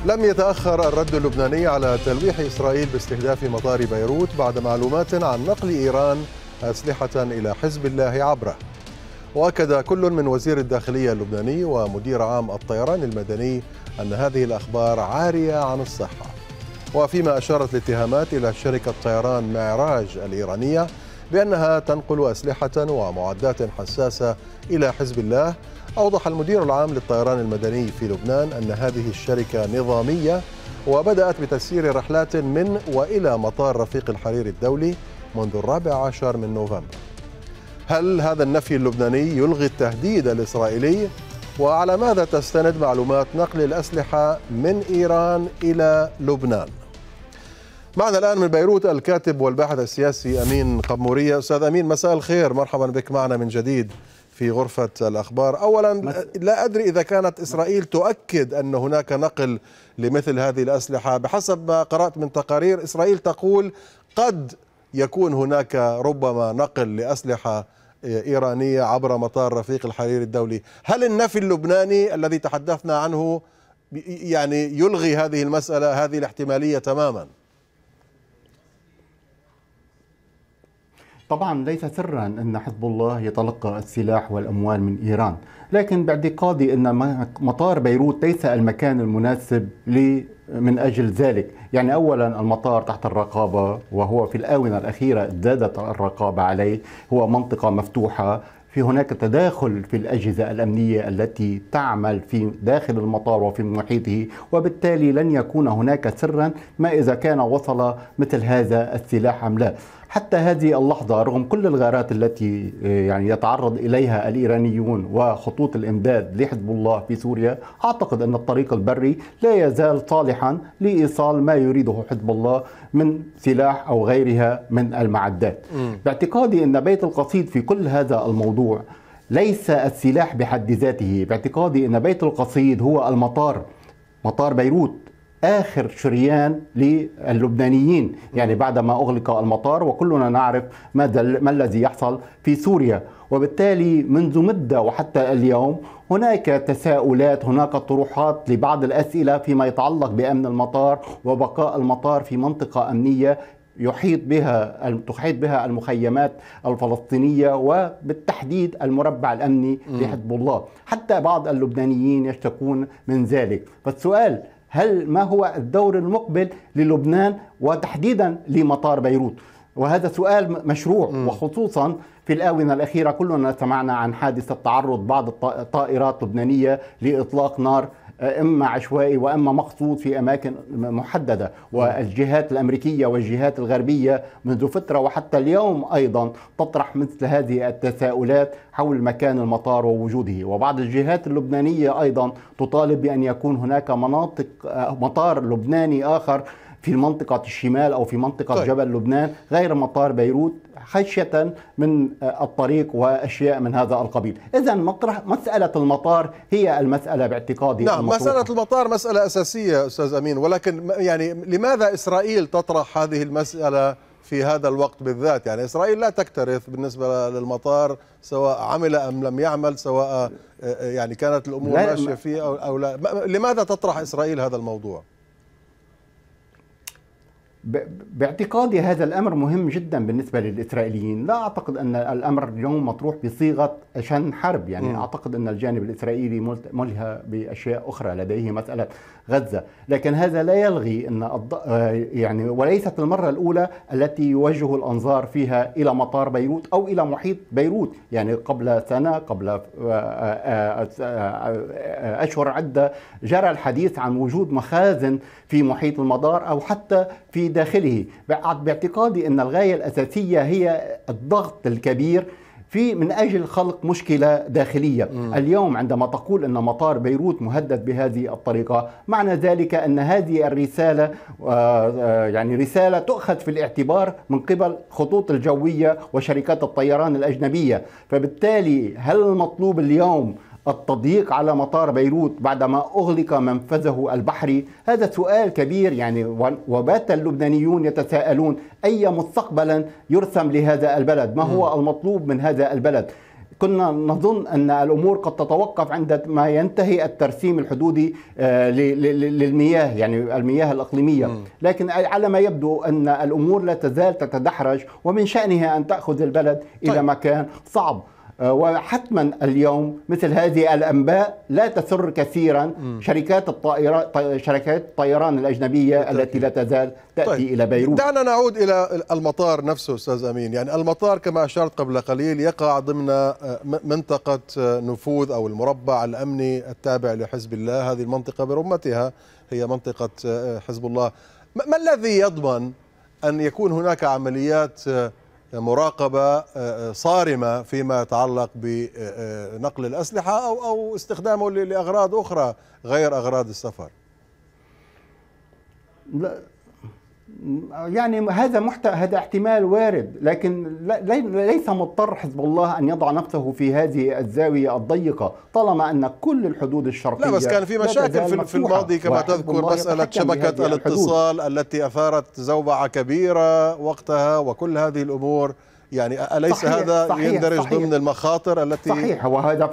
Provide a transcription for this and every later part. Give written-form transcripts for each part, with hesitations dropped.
لم يتأخر الرد اللبناني على تلويح إسرائيل باستهداف مطار بيروت بعد معلومات عن نقل إيران أسلحة إلى حزب الله عبره. وأكد كل من وزير الداخلية اللبناني ومدير عام الطيران المدني أن هذه الأخبار عارية عن الصحة. وفيما أشارت الاتهامات إلى شركة طيران معراج الإيرانية بأنها تنقل أسلحة ومعدات حساسة إلى حزب الله، أوضح المدير العام للطيران المدني في لبنان أن هذه الشركة نظامية وبدأت بتسيير رحلات من وإلى مطار رفيق الحريري الدولي منذ 14 من نوفمبر. هل هذا النفي اللبناني يلغي التهديد الإسرائيلي؟ وعلى ماذا تستند معلومات نقل الأسلحة من إيران إلى لبنان؟ معنا الآن من بيروت الكاتب والباحث السياسي أمين قبمورية. أستاذ أمين، مساء الخير، مرحبا بك معنا من جديد في غرفة الأخبار. أولا، لا أدري إذا كانت إسرائيل تؤكد أن هناك نقل لمثل هذه الأسلحة. بحسب ما قرأت من تقارير، إسرائيل تقول قد يكون هناك ربما نقل لأسلحة إيرانية عبر مطار رفيق الحريري الدولي. هل النفي اللبناني الذي تحدثنا عنه يعني يلغي هذه المسألة، هذه الاحتمالية تماما؟ طبعا ليس سرا أن حزب الله يتلقى السلاح والأموال من إيران، لكن باعتقادي أن مطار بيروت ليس المكان المناسب من أجل ذلك. يعني أولا المطار تحت الرقابة، وهو في الآونة الأخيرة زادت الرقابة عليه، هو منطقة مفتوحة، في هناك تداخل في الأجهزة الأمنية التي تعمل في داخل المطار وفي محيطه، وبالتالي لن يكون هناك سرا ما إذا كان وصل مثل هذا السلاح أم لا. حتى هذه اللحظة رغم كل الغارات التي يعني يتعرض إليها الإيرانيون وخطوط الإمداد لحزب الله في سوريا، أعتقد أن الطريق البري لا يزال صالحا لإيصال ما يريده حزب الله من سلاح أو غيرها من المعدات. باعتقادي أن بيت القصيد في كل هذا الموضوع ليس السلاح بحد ذاته. باعتقادي أن بيت القصيد هو المطار، مطار بيروت آخر شريان للبنانيين، يعني بعدما أغلق المطار، وكلنا نعرف ما الذي يحصل في سوريا. وبالتالي منذ مدة وحتى اليوم هناك تساؤلات، هناك طروحات لبعض الأسئلة فيما يتعلق بأمن المطار وبقاء المطار في منطقة أمنية تحيط بها المخيمات الفلسطينية وبالتحديد المربع الأمني لحزب الله. حتى بعض اللبنانيين يشتكون من ذلك. فالسؤال، ما هو الدور المقبل للبنان وتحديدا لمطار بيروت؟ وهذا سؤال مشروع، وخصوصا في الآونة الأخيرة كلنا سمعنا عن حادثة تعرض بعض الطائرات اللبنانية لإطلاق نار إما عشوائي وإما مقصود في أماكن محددة، والجهات الأمريكية والجهات الغربية منذ فترة وحتى اليوم أيضا تطرح مثل هذه التساؤلات حول مكان المطار ووجوده. وبعض الجهات اللبنانية أيضا تطالب بأن يكون هناك مطار لبناني آخر في منطقة الشمال أو في منطقة جبل لبنان غير مطار بيروت، خشية من الطريق وأشياء من هذا القبيل. إذن مسألة المطار هي المسألة باعتقادي. نعم، مسألة المطار مسألة أساسية أستاذ أمين، ولكن يعني لماذا إسرائيل تطرح هذه المسألة في هذا الوقت بالذات؟ يعني إسرائيل لا تكترث بالنسبة للمطار سواء عمل أم لم يعمل، سواء يعني كانت الأمور ماشية فيه أو لا. لماذا تطرح إسرائيل هذا الموضوع؟ باعتقادي هذا الأمر مهم جدا بالنسبة للإسرائيليين. لا أعتقد أن الأمر اليوم مطروح بصيغة شن حرب، يعني أعتقد أن الجانب الإسرائيلي ملهى بأشياء أخرى، لديه مسألة غزة، لكن هذا لا يلغي أن يعني وليست المرة الأولى التي يوجه الأنظار فيها إلى مطار بيروت أو إلى محيط بيروت. يعني قبل سنة، قبل أشهر عدة، جرى الحديث عن وجود مخازن في محيط المطار أو حتى في داخله. باعتقادي أن الغاية الأساسية هي الضغط الكبير من أجل خلق مشكلة داخلية. اليوم عندما تقول أن مطار بيروت مهدد بهذه الطريقة، معنى ذلك أن هذه الرسالة يعني رسالة تؤخذ في الاعتبار من قبل خطوط الجوية وشركات الطيران الأجنبية. فبالتالي هل المطلوب اليوم التضييق على مطار بيروت بعدما أغلق منفذه البحري؟ هذا سؤال كبير يعني، وبات اللبنانيون يتساءلون أي مستقبلا يرسم لهذا البلد، ما هو المطلوب من هذا البلد. كنا نظن أن الأمور قد تتوقف عندما ينتهي الترسيم الحدودي للمياه، يعني المياه الإقليمية، لكن على ما يبدو أن الأمور لا تزال تتدحرج، ومن شأنها أن تأخذ البلد إلى مكان صعب. وحتما اليوم مثل هذه الأنباء لا تسر كثيرا شركات الطيران الأجنبية التي لا تزال تأتي إلى بيروت. دعنا نعود إلى المطار نفسه أستاذ أمين. يعني المطار كما أشرت قبل قليل يقع ضمن منطقة نفوذ أو المربع الأمني التابع لحزب الله. هذه المنطقة برمتها هي منطقة حزب الله. ما الذي يضمن أن يكون هناك عمليات مراقبة صارمة فيما يتعلق بنقل الأسلحة أو استخدامه لأغراض أخرى غير أغراض السفر؟ لا يعني هذا احتمال وارد، لكن ليس مضطر حزب الله أن يضع نفسه في هذه الزاوية الضيقة طالما أن كل الحدود الشرقية. لا بس كان في مشاكل في الماضي كما تذكر، مسألة شبكة الاتصال التي أثارت زوبعة كبيرة وقتها وكل هذه الأمور. يعني أليس صحيح هذا صحيح يندرج صحيح ضمن المخاطر التي صحيح. وهذا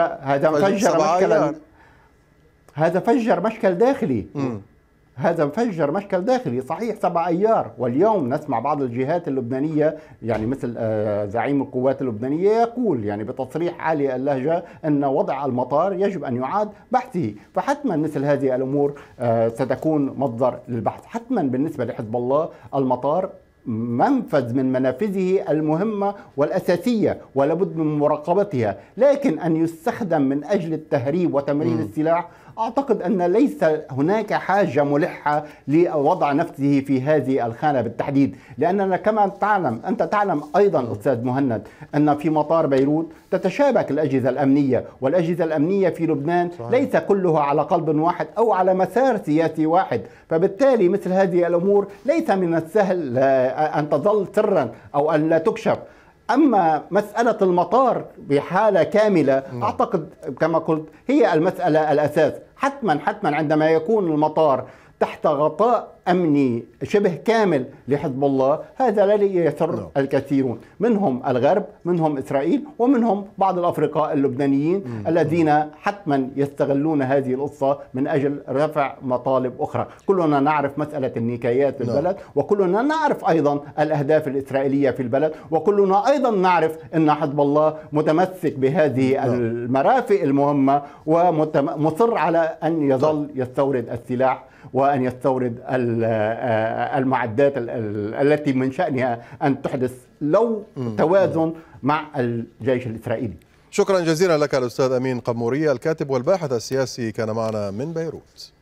فجر مشكل داخلي. هذا فجر مشكل داخلي صحيح 7 أيار. واليوم نسمع بعض الجهات اللبنانية يعني مثل زعيم القوات اللبنانية يقول يعني بتصريح عالي اللهجة أن وضع المطار يجب أن يعاد بحثه. فحتما مثل هذه الأمور ستكون مصدر للبحث. حتما بالنسبة لحزب الله المطار منفذ من منافذه المهمة والأساسية ولابد من مراقبتها، لكن أن يستخدم من أجل التهريب وتمرير السلاح أعتقد أن ليس هناك حاجة ملحة لوضع نفسه في هذه الخانة بالتحديد. لأننا كما أنت تعلم أيضا أستاذ مهند أن في مطار بيروت تتشابك الأجهزة الأمنية، والأجهزة الأمنية في لبنان صحيح ليس كلها على قلب واحد أو على مسار سياسي واحد. فبالتالي مثل هذه الأمور ليس من السهل أن تظل سرا أو أن لا تكشف. أما مسألة المطار بحالة كاملة أعتقد كما قلت هي المسألة الأساس. حتما عندما يكون المطار تحت غطاء أمني شبه كامل لحزب الله هذا لا يسر الكثيرون، منهم الغرب، منهم إسرائيل، ومنهم بعض الأفرقاء اللبنانيين الذين حتما يستغلون هذه القصة من أجل رفع مطالب أخرى. كلنا نعرف مسألة النكايات في البلد، وكلنا نعرف أيضا الأهداف الإسرائيلية في البلد، وكلنا أيضا نعرف أن حزب الله متمسك بهذه المرافق المهمة ومصر على أن يظل يستورد السلاح وأن يستورد المعدات التي من شأنها أن تحدث لو توازن مع الجيش الإسرائيلي. شكرا جزيلا لك الأستاذ أمين قمورية الكاتب والباحث السياسي كان معنا من بيروت.